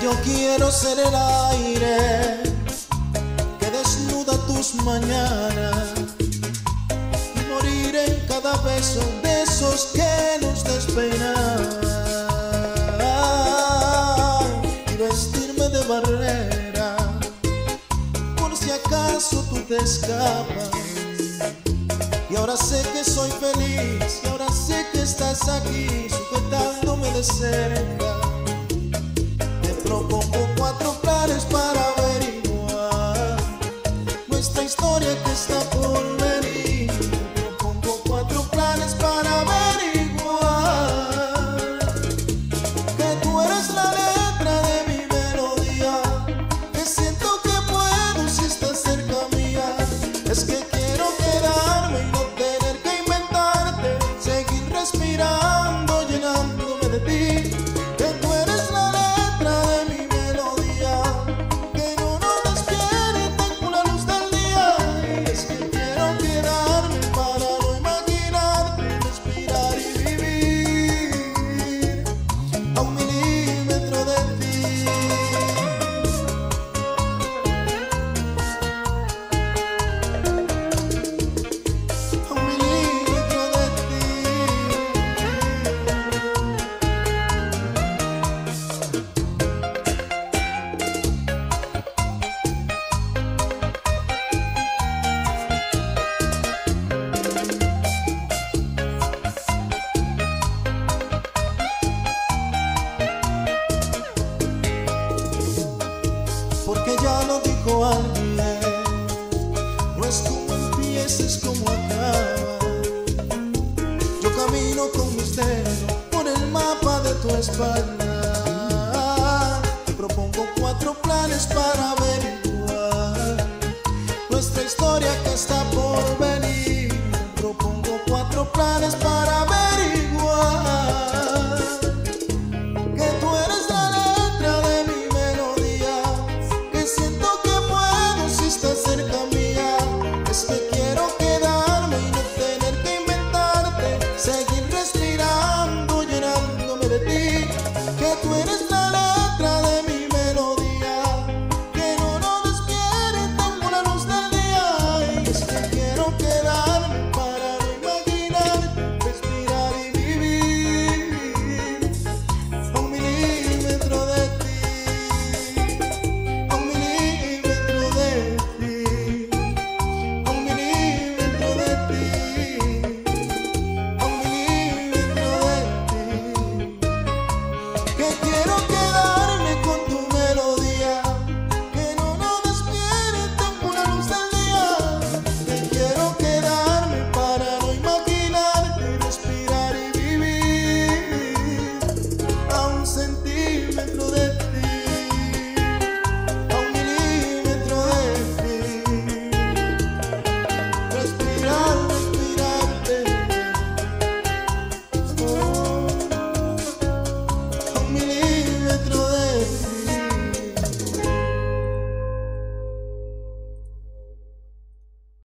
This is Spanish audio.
yo quiero ser el aire que desnuda tus mañanas y morir en cada beso de esos que nos despeinan y vestirme de barrera por si acaso tú te escapas. Y ahora sé que soy feliz, y ahora sé que estás aquí sujetándome de cerca. Te propongo 4 planes para averiguar nuestra historia que está por venir. Te propongo 4 planes para averiguar que tú eres la letra de mi melodía, que siento que puedo si estás cerca mía. Es que quiero quedarme y no tener que inventarte, seguir respirando, llenándome de ti. Que tú eres la letra de mi melodía, que no nos despierte con la luz del día. Y es que quiero quedarme para no imaginarte, respirar y vivir a 1 milímetro de ti. A 1 milímetro de ti. Porque ya lo dijo alguien, no es como empieza, es como acaba. Yo camino con mis dedos por el mapa de tu espalda. Te propongo 4 planes para averiguar nuestra historia que está por venir. Te propongo 4 planes para averiguar que tú eres la letra de mi melodía, que siento que puedo si estás cerca mía. Es que quiero